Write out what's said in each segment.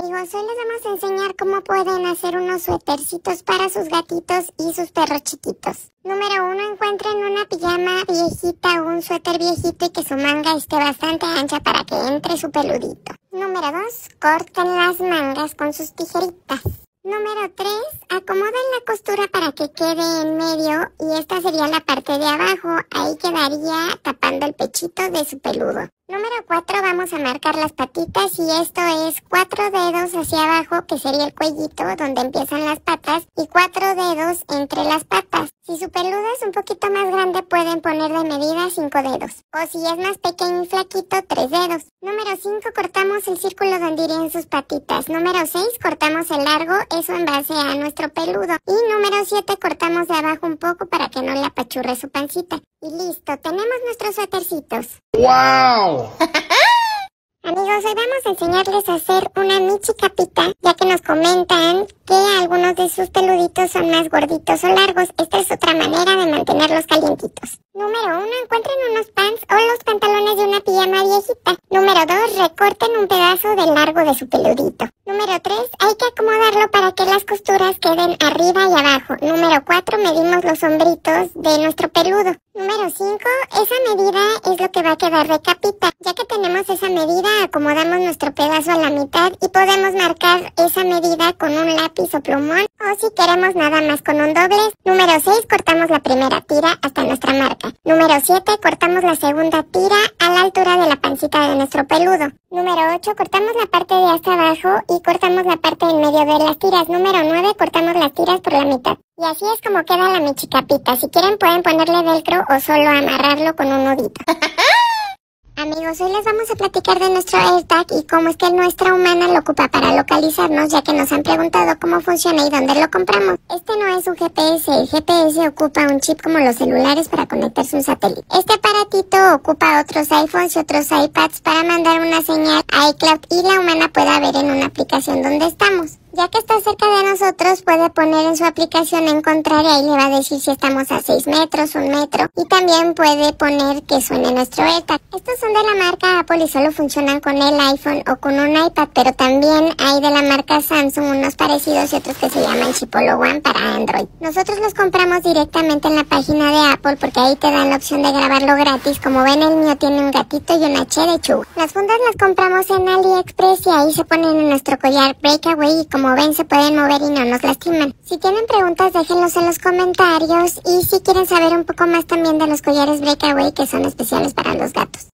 Amigos, hoy les vamos a enseñar cómo pueden hacer unos suétercitos para sus gatitos y sus perros chiquitos. Número 1, encuentren una pijama viejita o un suéter viejito y que su manga esté bastante ancha para que entre su peludito. Número 2, corten las mangas con sus tijeritas. Número 3, acomoden la costura para que quede en medio y esta sería la parte de abajo, ahí quedaría tapando el pechito de su peludo. Número 4, vamos a marcar las patitas y esto es 4 dedos hacia abajo, que sería el cuellito donde empiezan las patas, y 4 dedos entre las patas. Si su peludo es un poquito más grande pueden poner de medida 5 dedos, o si es más pequeño y flaquito 3 dedos. Número 5, cortamos el círculo donde irían sus patitas. Número 6, cortamos el largo, eso en base a nuestro peludo. Y número 7, cortamos de abajo un poco para que no le apachurre su pancita. Y listo, tenemos nuestros suétercitos. ¡Wow! Amigos, hoy vamos a enseñarles a hacer una michi capita, ya que nos comentan que algunos de sus peluditos son más gorditos o largos. Esta es otra manera de mantenerlos calientitos. Número 1, encuentren unos pants o los pantalones de una pijama viejita. Número 2, recorten un pedazo del largo de su peludito. Número 3, hay que acomodarlo para que las costuras queden arriba y abajo. Número 4, medimos los hombritos de nuestro peludo. Número 5, esa medida es lo que va a quedar de capita. Ya que tenemos esa medida, acomodamos nuestro pedazo a la mitad y podemos marcar esa medida con un lápiz o plumón, o si queremos nada más con un doblez. Número 6, cortamos la primera tira hasta nuestra marca. Número 7, cortamos la segunda tira a la altura de la pancita de nuestro peludo. Número 8, cortamos la parte de hasta abajo y cortamos la parte en medio de las tiras. Número 9, cortamos las tiras por la mitad. Y así es como queda la michicapita. Si quieren pueden ponerle velcro o solo amarrarlo con un nudito. Amigos, hoy les vamos a platicar de nuestro AirTag y cómo es que nuestra humana lo ocupa para localizarnos, ya que nos han preguntado cómo funciona y dónde lo compramos. Este no es un GPS, el GPS ocupa un chip como los celulares para conectarse a un satélite. Este aparatito ocupa otros iPhones y otros iPads para mandar una señal a iCloud y la humana pueda ver en una aplicación donde estamos. Ya que está cerca de nosotros, puede poner en su aplicación encontrar y ahí le va a decir si estamos a 6 metros, 1 metro. Y también puede poner que suene nuestro AirTag. Estos son de la marca Apple y solo funcionan con el iPhone o con un iPad, pero también hay de la marca Samsung unos parecidos y otros que se llaman Chipolo One para Android. Nosotros los compramos directamente en la página de Apple porque ahí te dan la opción de grabarlo gratis. Como ven, el mío tiene un gatito y una Che de Chu. Las fundas las compramos en AliExpress y ahí se ponen en nuestro collar Breakaway y como ven se pueden mover y no nos lastiman. Si tienen preguntas déjenlos en los comentarios y si quieren saber un poco más también de los collares Breakaway que son especiales para los gatos.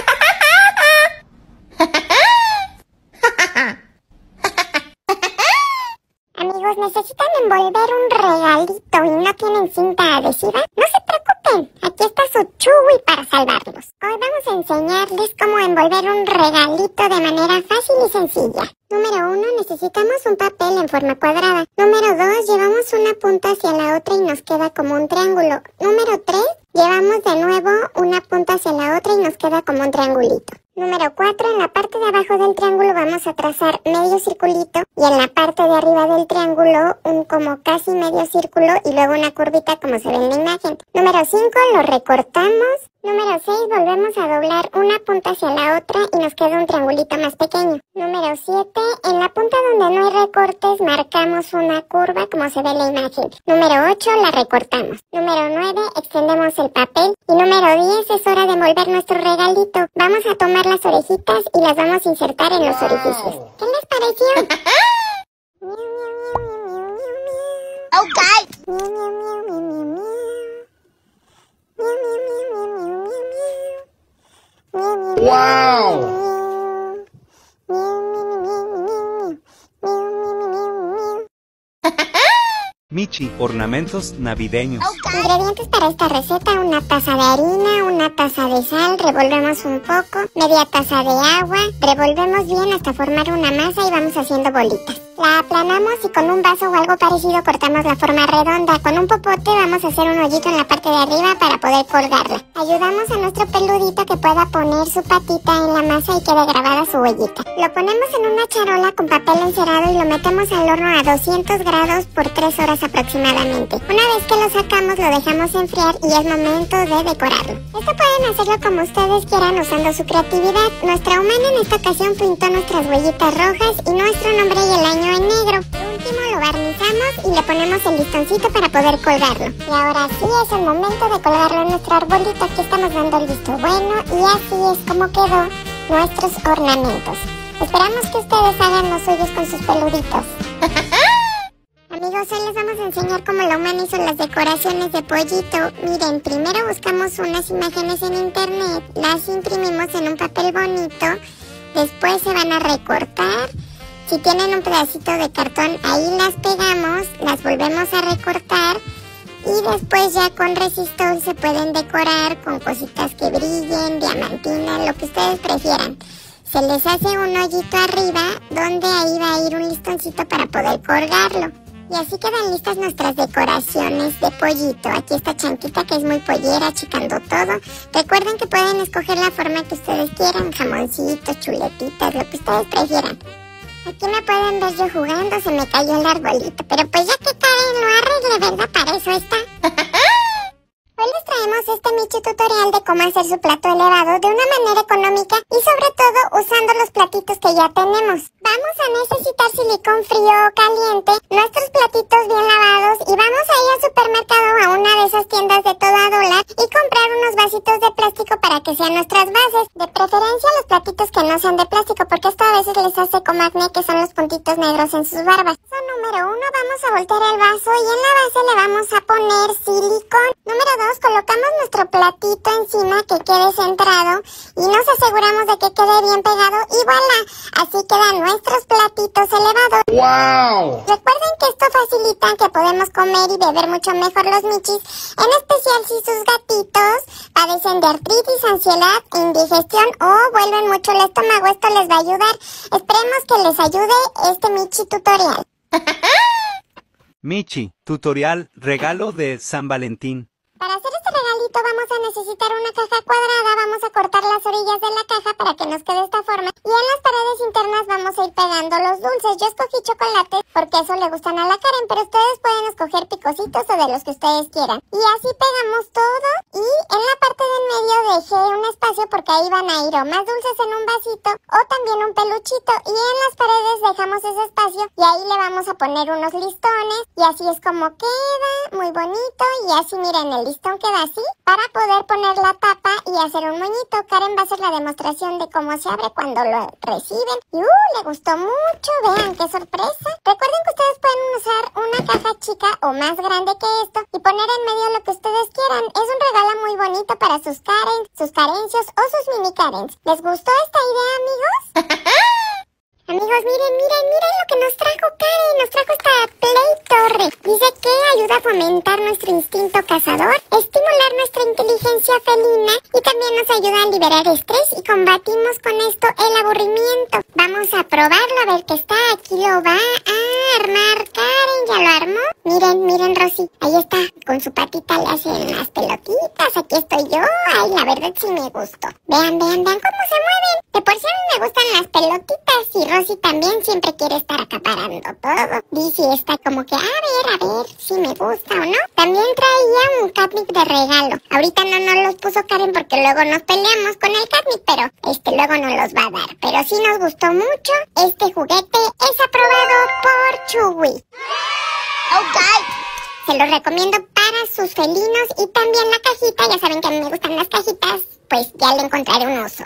Amigos, ¿necesitan envolver un regalito y no tienen cinta adhesiva? No se preocupen, aquí está su Chewy para salvarlos. Hoy vamos a enseñarles cómo envolver un regalito de manera fácil y sencilla. Número 1, necesitamos un papel en forma cuadrada. Número 2, llevamos una punta hacia la otra y nos queda como un triángulo. Número 3, llevamos de nuevo una punta hacia la otra y nos queda como un triangulito. Número 4, en la parte de abajo del triángulo vamos a trazar medio circulito y en la parte de arriba del triángulo un como casi medio círculo y luego una curvita como se ve en la imagen. Número 5, lo recortamos. Número 6, volvemos a doblar una punta hacia la otra y nos queda un triangulito más pequeño. Número 7, en la punta donde no hay recortes marcamos una curva como se ve en la imagen. Número 8, la recortamos. Número 9, extendemos el papel. Y número 10, es hora de envolver nuestro regalito. Vamos a tomar las orejitas y las vamos a insertar en los orificios. ¿Qué les pareció? ¡Wow! Michi, ornamentos navideños. Ingredientes para esta receta: una taza de harina, una taza de sal, revolvemos un poco, media taza de agua, revolvemos bien hasta formar una masa y vamos haciendo bolitas. La aplanamos y con un vaso o algo parecido cortamos la forma redonda. Con un popote vamos a hacer un hoyito en la parte de arriba para poder colgarla. Ayudamos a nuestro peludito que pueda poner su patita en la masa y quede grabada su huellita. Lo ponemos en una charola con papel encerado y lo metemos al horno a 200 grados por 3 horas aproximadamente. Una vez que lo sacamos, lo dejamos enfriar y es momento de decorarlo. Esto pueden hacerlo como ustedes quieran usando su creatividad. Nuestra humana en esta ocasión pintó nuestras huellitas rojas y nuestro nombre y el año en negro. Por último lo barnizamos y le ponemos el listoncito para poder colgarlo. Y ahora sí es el momento de colgarlo en nuestro arbolito. Aquí estamos dando el visto bueno y así es como quedó nuestros ornamentos. Esperamos que ustedes hagan los suyos con sus peluditos. Amigos, hoy les vamos a enseñar cómo la humana hizo las decoraciones de pollito. Miren, primero buscamos unas imágenes en internet, las imprimimos en un papel bonito, después se van a recortar. Si tienen un pedacito de cartón, ahí las pegamos, las volvemos a recortar y después ya con resistol se pueden decorar con cositas que brillen, diamantina, lo que ustedes prefieran. Se les hace un hoyito arriba donde ahí va a ir un listoncito para poder colgarlo. Y así quedan listas nuestras decoraciones de pollito. Aquí está Chanquita, que es muy pollera, achicando todo. Recuerden que pueden escoger la forma que ustedes quieran, jamoncitos, chuletitas, lo que ustedes prefieran. Aquí me pueden ver yo jugando, se me cayó el arbolito. Pero pues ya que Karen lo arregle, ¿verdad? Para eso está. Hoy les traemos este Michi tutorial de cómo hacer su plato elevado de una manera económica y sobre todo usando los platitos que ya tenemos. Vamos a necesitar silicón frío o caliente, nuestros platitos bien lavados y vamos a ir al supermercado a una de esas tiendas de todo a dólar y comprar unos vasitos de plástico para que sean nuestras bases. De preferencia los platitos que no sean de plástico porque esto a veces les hace como acné, que son los puntitos negros en sus barbas. Número 1, vamos a voltear el vaso y en la base le vamos a poner silicón. Número 2, colocamos nuestro platito encima que quede centrado y nos aseguramos de que quede bien pegado y voilà, así quedan nuestros platitos elevados. ¡Wow! Recuerden que esto facilita que podemos comer y beber mucho mejor los michis, en especial si sus gatitos padecen de artritis, ansiedad, indigestión o vuelven mucho el estómago. Esto les va a ayudar. Esperemos que les ayude este Michi tutorial. Michi, tutorial, regalo de San Valentín. Para hacer este regalito vamos a necesitar una caja cuadrada, vamos a cortar las orillas de la caja para que nos quede de esta forma y en las paredes internas vamos a ir pegando los dulces. Yo escogí chocolate porque eso le gustan a la Karen, pero ustedes pueden escoger picositos o de los que ustedes quieran. Y así pegamos todo y en la parte de en medio dejé un espacio porque ahí van a ir o más dulces en un vasito o también un peluchito y en las paredes dejamos ese espacio y ahí le vamos a poner unos listones y así es como queda, muy bonito y así miren el listón queda así para poder poner la tapa y hacer un moñito. Karen va a hacer la demostración de cómo se abre cuando lo reciben. Y le gustó mucho, vean qué sorpresa. Recuerden que ustedes pueden usar una caja chica o más grande que esto y poner en medio lo que ustedes quieran. Es un regalo muy bonito para sus Karen, sus Karencios o sus mini Karens. ¿Les gustó esta idea, amigos? Amigos, miren lo que nos trajo Karen. Nos trajo esta Play Torre. Dice que ayuda a fomentar nuestro instinto cazador, estimular nuestra inteligencia felina y también nos ayuda a liberar estrés y combatimos con esto el aburrimiento. Vamos a probarlo a ver qué está. Aquí lo va a armar Karen. ¿Ya lo armó? Miren Rosy. Ahí está. Con su patita le hacen las pelotitas. Aquí estoy yo. Ay, la verdad sí me gustó. Vean cómo se mueven. De por sí a mí me gustan las pelotitas y Rosy también siempre quiere estar acaparando todo. Dice está como que a ver si me gusta o no. También traía un catnip de regalo. Ahorita no los puso Karen porque luego nos peleamos con el catnip, pero luego no los va a dar. Pero sí nos gustó mucho. Este juguete es aprobado por Chewy. Okay. Se los recomiendo para sus felinos y también la cajita. Ya saben que a mí me gustan las cajitas. Pues ya le encontraré un uso.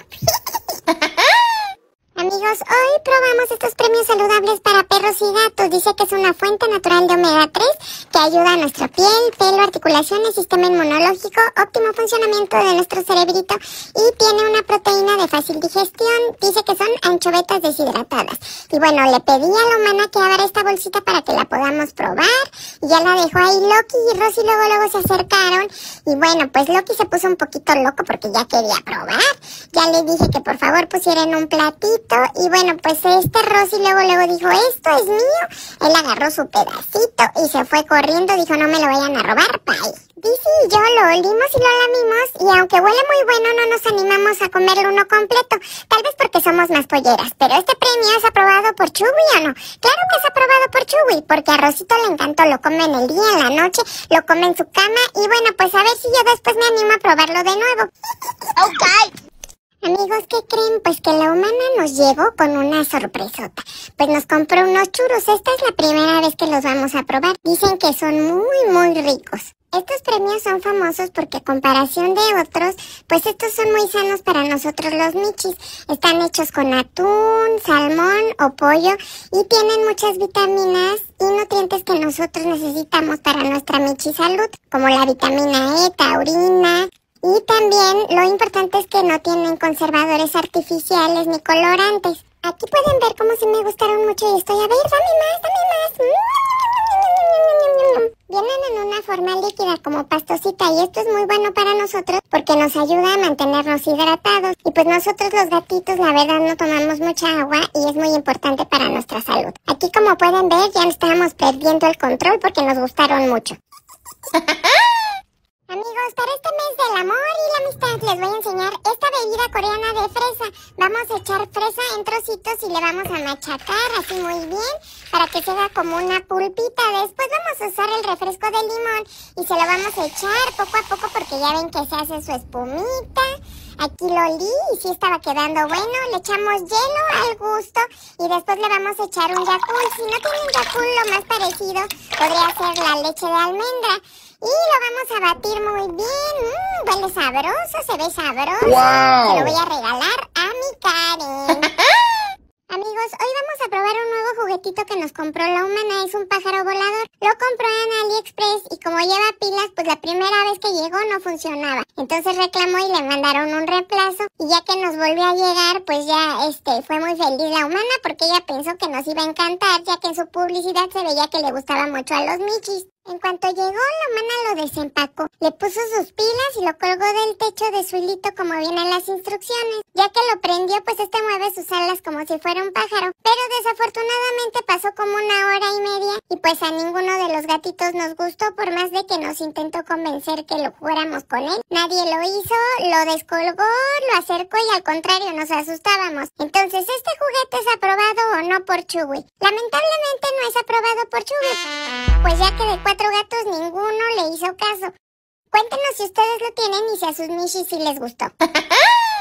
Amigos, hoy probamos estos premios saludables para perros y gatos. Dice que es una fuente natural de omega 3 que ayuda a nuestra piel, pelo, articulaciones, sistema inmunológico, óptimo funcionamiento de nuestro cerebrito y tiene una proteína de fácil digestión. Dice que son anchovetas deshidratadas. Y bueno, le pedí a la humana que abra esta bolsita para que la podamos probar. Y ya la dejó ahí Loki y Rosy luego se acercaron. Y bueno, pues Loki se puso un poquito loco porque ya quería probar. Ya le dije que por favor pusiera en un platito y bueno, pues Rosy luego dijo, esto es mío. Él agarró su pedacito y se fue corriendo, dijo, no me lo vayan a robar, bye. Dice y yo lo olimos y lo lamimos y aunque huele muy bueno no nos animamos a comerlo uno completo, tal vez porque somos más polleras, pero este premio es aprobado por Chuy ¿o no? Claro que es aprobado por Chuy, porque a Rosito le encantó, lo come en el día, en la noche, lo come en su cama y bueno, pues a ver si yo después me animo a probarlo de nuevo. Ok. Amigos, ¿qué creen? Pues que la humana nos llegó con una sorpresota. Pues nos compró unos churros. Esta es la primera vez que los vamos a probar. Dicen que son muy ricos. Estos premios son famosos porque a comparación de otros, pues estos son muy sanos para nosotros los michis. Están hechos con atún, salmón o pollo y tienen muchas vitaminas y nutrientes que nosotros necesitamos para nuestra michi salud, como la vitamina E, taurina. Y también lo importante es que no tienen conservadores artificiales ni colorantes. Aquí pueden ver cómo sí me gustaron mucho y estoy a ver, dame más. Vienen en una forma líquida como pastosita y esto es muy bueno para nosotros porque nos ayuda a mantenernos hidratados. Y pues nosotros los gatitos la verdad no tomamos mucha agua y es muy importante para nuestra salud. Aquí como pueden ver ya estábamos perdiendo el control porque nos gustaron mucho. Amigos, para este mes del amor y la amistad les voy a enseñar esta bebida coreana de fresa. Vamos a echar fresa en trocitos y le vamos a machacar así muy bien para que se haga como una pulpita. Después vamos a usar el refresco de limón y se lo vamos a echar poco a poco porque ya ven que se hace su espumita. Aquí lo olí y sí estaba quedando bueno. Le echamos hielo al gusto y después le vamos a echar un Yakult. Si no tienen Yakult, lo más parecido podría ser la leche de almendra. Y lo vamos a batir muy bien. Huele sabroso, se ve sabroso. ¡Wow! Se lo voy a regalar a mi Karen. Amigos, hoy vamos a probar un nuevo juguetito que nos compró la humana. Es un pájaro volador. Lo compró en AliExpress y como lleva pilas, pues la primera vez que llegó no funcionaba. Entonces reclamó y le mandaron un reemplazo. Y ya que nos volvió a llegar, pues ya fue muy feliz la humana porque ella pensó que nos iba a encantar, ya que en su publicidad se veía que le gustaba mucho a los michis. En cuanto llegó, la humana lo desempacó, le puso sus pilas y lo colgó del techo de su hilito como vienen las instrucciones. Ya que lo prendió, pues mueve sus alas como si fuera un pájaro. Pero desafortunadamente pasó como 1 hora y media y pues a ninguno de los gatitos nos gustó por más de que nos intentó convencer que lo jugáramos con él. Nadie lo hizo, lo descolgó, lo acercó y al contrario nos asustábamos. Entonces, ¿este juguete es aprobado o no por Chuy? Lamentablemente no es aprobado por Chuy, pues ya que de 4 gatos ninguno le hizo caso. Cuéntenos si ustedes lo tienen y si a sus michis sí les gustó.